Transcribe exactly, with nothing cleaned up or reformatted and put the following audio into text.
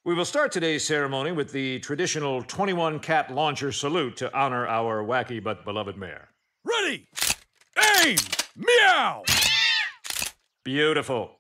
We will start today's ceremony with the traditional twenty-one cat launcher salute to honor our wacky but beloved mayor. Ready! Aim! Meow! Beautiful.